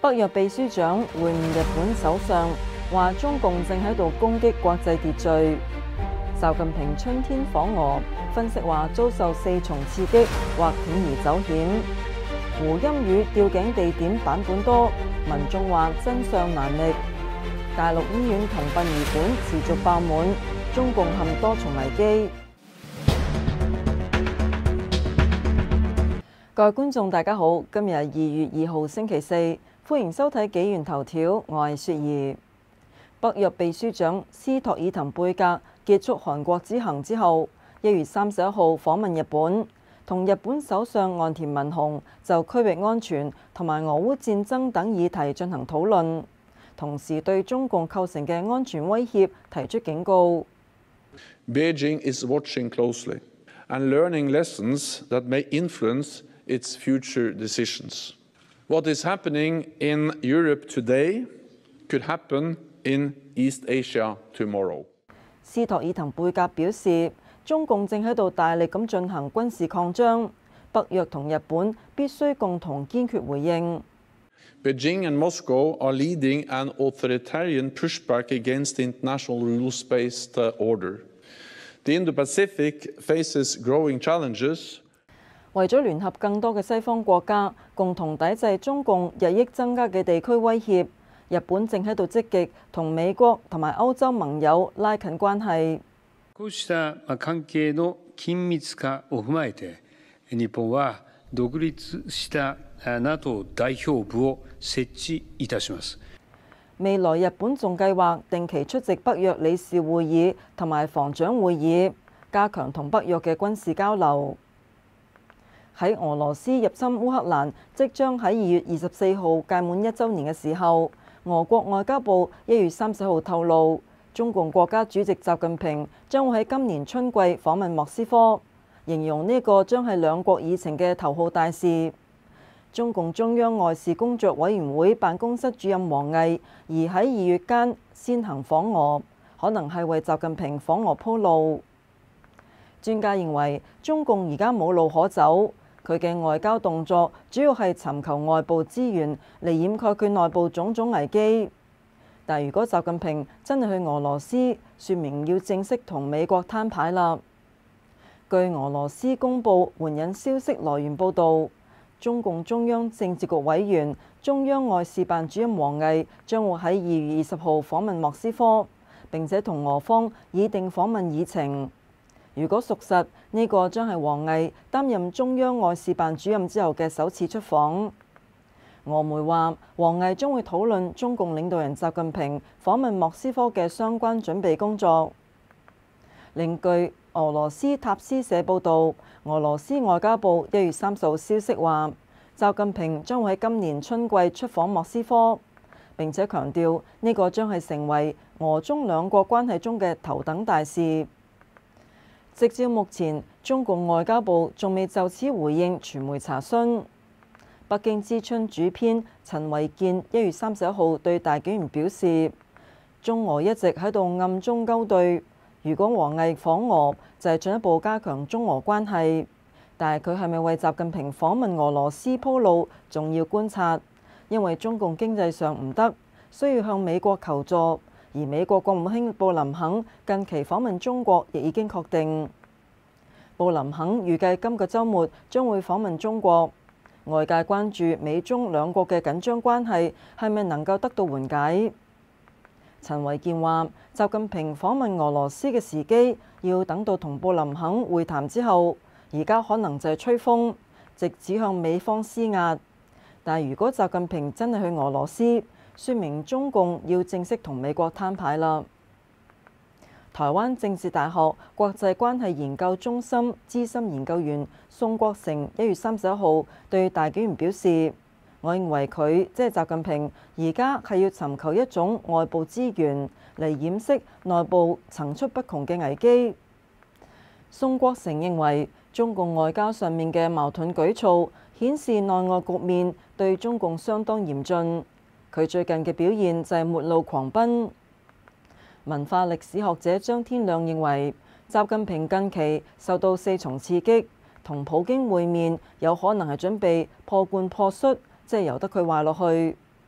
北約秘書長會晤日本首相，話中共正喺度攻擊國際秩序。習近平春天訪俄，分析話遭受4重刺激或鋌而走險。胡鑫宇吊頸地點版本多，民眾話真相難覓。大陸醫院同殯儀館持續爆滿，中共陷多重危機。各位觀眾大家好，今日係2月2號星期四，歡迎收睇紀元頭條，我係雪兒。北約秘書長斯托爾滕貝格結束韓國之行之後，1月31號訪問日本，同日本首相岸田文雄就區域安全同埋俄烏戰爭等議題進行討論，同時對中共構成嘅安全威脅提出警告。 Beijing is watching closely and learning lessons that may influence its future decisions. What is happening in Europe today could happen in East Asia tomorrow. 斯托爾滕貝格表示，中共正喺度大力咁進行軍事擴張，北約同日本必須共同堅決回應。 Beijing and Moscow are leading an authoritarian pushback against the international rules-based order. The Indo-Pacific faces growing challenges. 為咗聯合更多嘅西方國家，共同抵制中共日益增加嘅地區威脅，日本正喺度積極同美國同埋歐洲盟友拉近關係。 こうした関係の緊密化を踏まえて、日本は独立したNATO 代表部を設置いたします。 未來日本仲計劃定期出席北約理事會議同埋防長會議，加強同北約嘅軍事交流。喺俄羅斯入侵烏克蘭即將喺2月24號屆滿1週年嘅時候，俄國外交部1月30號透露，中共國家主席習近平將會喺今年春季訪問莫斯科，形容呢個將係兩國議程嘅頭號大事。中共中央外事工作委員會辦公室主任王毅而喺2月間先行訪俄，可能係為習近平訪俄鋪路。專家認為，中共而家冇路可走。佢嘅外交動作主要係尋求外部資源嚟掩蓋佢內部種種危機。但如果習近平真係去俄羅斯，說明要正式同美國攤牌啦。據俄羅斯公佈援引消息來源報導，中共中央政治局委員、中央外事辦主任王毅將會喺2月20號訪問莫斯科，並且同俄方擬定訪問議程。如果屬實，呢個將係王毅擔任中央外事辦主任之後嘅首次出訪。俄媒話，王毅將會討論中共領導人習近平訪問莫斯科嘅相關準備工作。另據俄羅斯塔斯社報導，俄羅斯外交部1月30號消息話，習近平將會喺今年春季出訪莫斯科，並且強調呢個將係成為俄中兩國關係中嘅頭等大事。直至目前，中共外交部仲未就此回應傳媒查詢。北京之春主編陳維健1月31號對大紀元表示，中俄一直喺度暗中勾兌，如果王毅訪俄就係進一步加強中俄關係，但係佢係咪為習近平訪問俄羅斯鋪路，仲要觀察，因為中共經濟上唔得，需要向美國求助。而美國國務卿布林肯近期訪問中國亦已經確定。布林肯預計今個週末將會訪問中國，外界關注美中兩國嘅緊張關係係咪能夠得到緩解。陳維健話，習近平訪問俄羅斯嘅時機要等到同布林肯會談之後，而家可能就係吹風，直指向美方施壓。但如果習近平真係去俄羅斯，說明中共要正式同美國攤牌啦。台灣政治大學國際關係研究中心資深研究員宋國成1月31號對大紀元表示，我認為佢即係習近平而家係要尋求一種外部資源嚟掩飾內部層出不窮嘅危機。宋國成認為，中共外交上面嘅矛盾舉措顯示內外局面對中共相當嚴峻。佢最近嘅表現就係末路狂奔。文化歷史學者張天亮認為，習近平近期受到4重刺激，同普京會面有可能係準備破罐破摔，即係由得佢壞落去。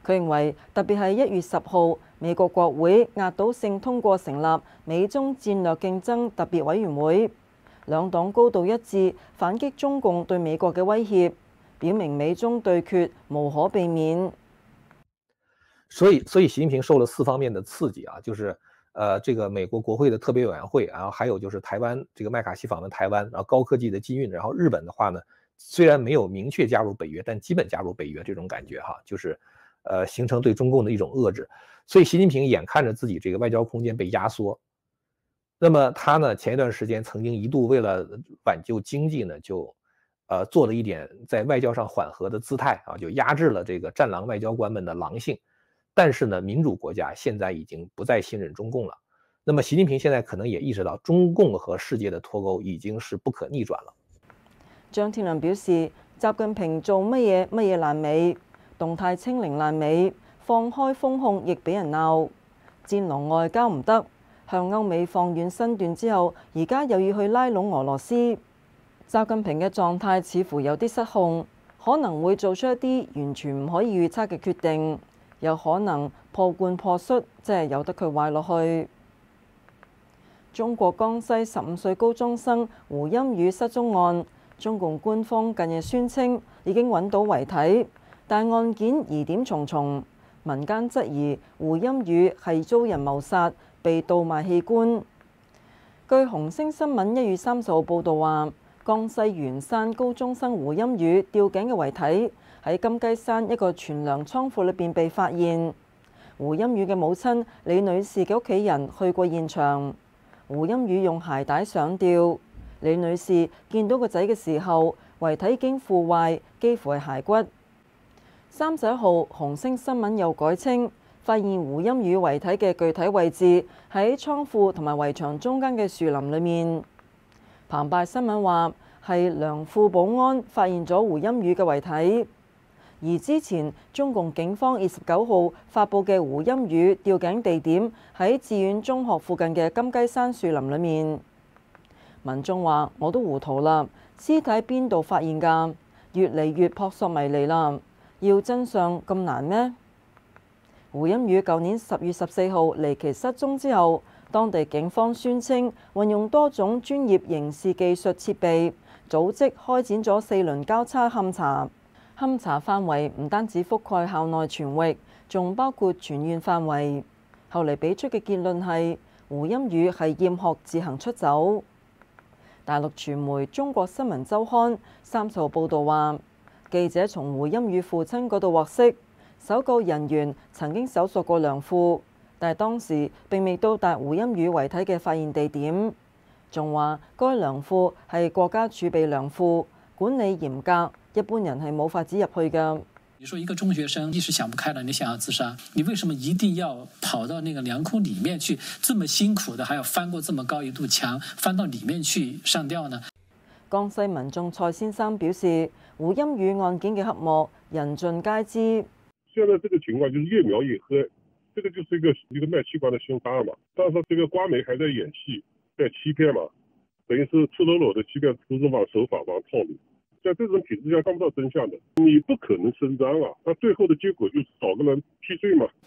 佢認為，特別係1月10號，美國國會壓倒性通過成立美中戰略競爭特別委員會，兩黨高度一致反擊中共對美國嘅威脅，表明美中對決無可避免。 所以習近平受了4方面的刺激啊，就是这个美国国会的特别委员会，然后还有就是台湾这个麦卡锡访问台湾，然后高科技的禁运，然后日本的话呢，虽然没有明确加入北约，但基本加入北约这种感觉哈，就是形成对中共的一种遏制。所以习近平眼看着自己这个外交空间被压缩，那么他呢前一段时间曾经一度为了挽救经济呢，就做了一点在外交上缓和的姿态啊，就压制了这个战狼外交官们的狼性。但是呢，民主国家现在已經不再信任中共了。那麼習近平現在可能也意識到，中共和世界的脫鈎已經是不可逆轉了。 張天良表示，習近平做乜嘢爛尾，動態清零爛尾，放開封控亦俾人鬧，戰狼外交唔得，向歐美放軟身段之後，而家又要去拉攏俄羅斯。習近平嘅狀態似乎有啲失控，可能會做出一啲完全唔可以預測嘅決定。有可能破罐破摔，即係由得佢壞落去。中國江西15歲高中生胡鑫宇失蹤案，中共官方近日宣稱已經揾到遺體，但案件疑點重重，民間質疑胡鑫宇係遭人謀殺，被盜賣器官。據紅星新聞1月30號報導話，江西元山高中生胡鑫宇吊頸嘅遺體喺金雞山一個存糧倉庫裏邊被發現。胡鑫宇嘅母親李女士嘅屋企人去過現場，胡鑫宇用鞋帶上吊。李女士見到個仔嘅時候，遺體已經腐壞，幾乎係骸骨。31號，紅星新聞又改稱，發現胡鑫宇遺體嘅具體位置喺倉庫同埋圍牆中間嘅樹林裏面。澎湃新聞話係良副保安發現咗胡鑫宇嘅遺體。而之前中共警方29號發布嘅胡鑫宇吊頸地點喺志遠中學附近嘅金雞山樹林裏面，民眾話我都糊塗啦，屍體邊度發現㗎？越嚟越撲朔迷離啦，要真相咁難咩？胡鑫宇舊年10月14號離奇失蹤之後，當地警方宣稱運用多種專業刑事技術設備，組織開展咗4輪交叉勘查。勘查範圍唔單止覆蓋校內全域，仲包括全縣範圍。後嚟俾出嘅結論係胡鑫宇係厭學自行出走。大陸傳媒《中國新聞週刊》30號報導話，記者從胡鑫宇父親嗰度獲悉，搜救人員曾經搜索過糧庫，但係當時並未到達胡鑫宇遺體嘅發現地點。仲話該糧庫係國家儲備糧庫，管理嚴格。一般人係冇法子入去㗎。 你說一個中學生一時想不開了，你想要自殺，你為什麼一定要跑到那個糧庫裡面去？這麼辛苦的，還要翻過這麼高一堵牆，翻到裡面去上吊呢？ 江西民眾蔡先生表示，胡鑫宇案件嘅黑幕人盡皆知。 現在這個情況就是越描越黑，這個就是一個賣器官的兇殺嘛。但是這個官媒還在演戲，在欺騙嘛，等於是赤裸裸的欺騙，不是往手法往套路。在這種體制下看不到真相的，你不可能伸張啊！那最後的結果就是找個人替罪嘛。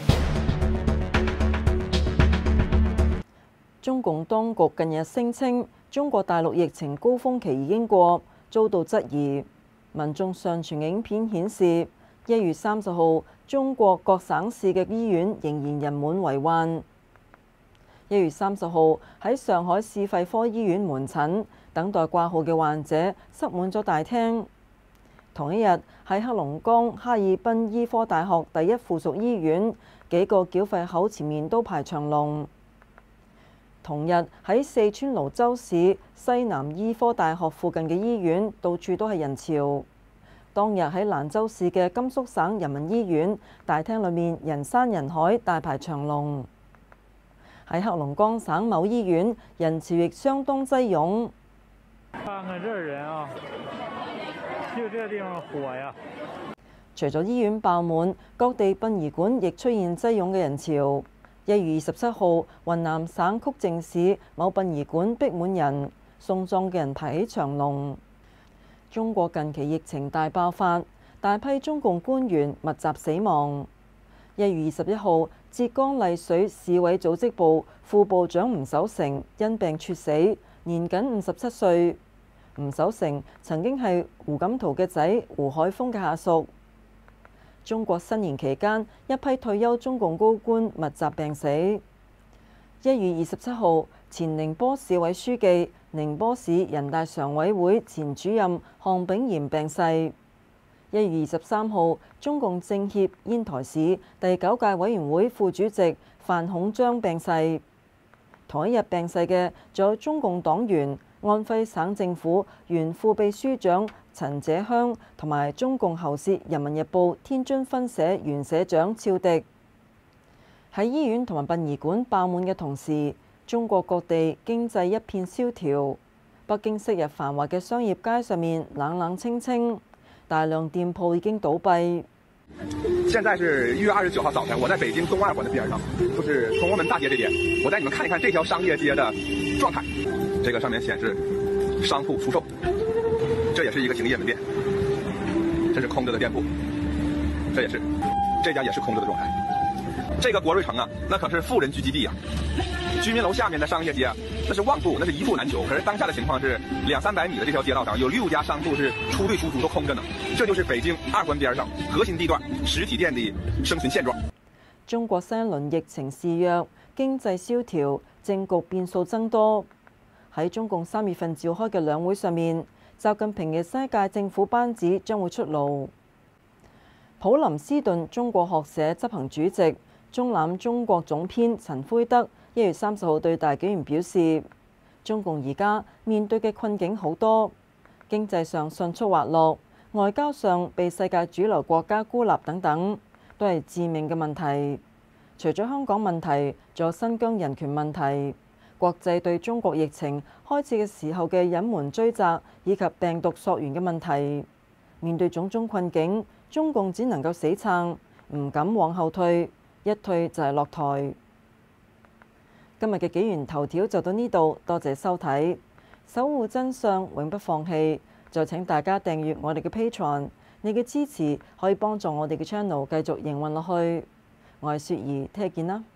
中共當局近日聲稱，中國大陸疫情高峰期已經過，遭到質疑。民眾上傳影片顯示，1月30號，中國各省市嘅醫院仍然人滿為患。1月30號喺上海市肺科醫院門診等待掛號嘅患者塞滿咗大廳。同一日喺黑龍江哈爾濱醫科大學第一附屬醫院幾個繳費口前面都排長龍。同日喺四川瀘州市西南醫科大學附近嘅醫院到處都係人潮。當日喺蘭州市嘅甘肅省人民醫院大廳裏面人山人海，大排長龍。喺黑龍江省某醫院人潮亦相當擠擁。 看看這人啊，就這地方火呀！ 除咗醫院爆滿，各地殯儀館亦出現擠擁嘅人潮。1月27號，雲南省曲靖市某殯儀館逼滿人，送葬嘅人排起長龍。中國近期疫情大爆發， 大批中共官員密集死亡。1月21號，浙江麗水市委組織部副部長吳守成因病猝死，年僅57歲。吳守成曾經係胡錦濤嘅仔胡海峰嘅下屬。中國新年期間，一批退休中共高官密集病死。1月27號，前寧波市委書記、寧波市人大常委會前主任項炳炎病逝。1月23號，中共政協煙台市第9屆委員會副主席范孔璋病逝。同一日病逝嘅仲有中共黨員、安徽省政府原副秘書長陳者香同埋中共喉舌《人民日報》天津分社原社長趙迪。喺醫院同埋殯儀館爆滿嘅同時，中國各地經濟一片蕭條。北京昔日繁華嘅商業街上面冷冷清清，大量店鋪已經倒閉。 現在是1月29號早晨，我在北京東二環的邊上，就是崇文門大街這邊。我帶你們看一看這條商業街的狀態。這個上面顯示商鋪出售，這也是一個停業門店。這是空着的店鋪，這家也是空着的狀態。這個國瑞城啊，那可是富人聚集地啊。居民樓下面的商業街啊，那是旺鋪，那是一鋪難求。可是當下的情況是，200-300米的這條街道上有6家商鋪是出對出租都空着呢。這就是北京2環邊上核心地段實體店的生存現狀。 中國新一輪疫情肆虐，經濟蕭條，政局變數增多。喺中共3月份召開嘅兩會上面，習近平嘅新一屆政府班子將會出爐。普林斯頓中國學社執行主席、中覽中國總編陳魁德1月30號對大紀元表示，中共而家面對嘅困境好多，經濟上迅速滑落，外交上被世界主流國家孤立等等，都係致命嘅問題。除咗香港問題，仲有新疆人權問題。國際對中國疫情開始嘅時候嘅隱瞞追責，以及病毒溯源嘅問題，面對種種困境，中共只能夠死撐，唔敢往後退，一退就係落台。今日嘅紀元頭條就到呢度，多謝收睇，守護真相永不放棄。就請大家訂閱我哋嘅 Patreon， 你嘅支持可以幫助我哋嘅 channel 繼續營運落去。我係雪兒，聽日見啦。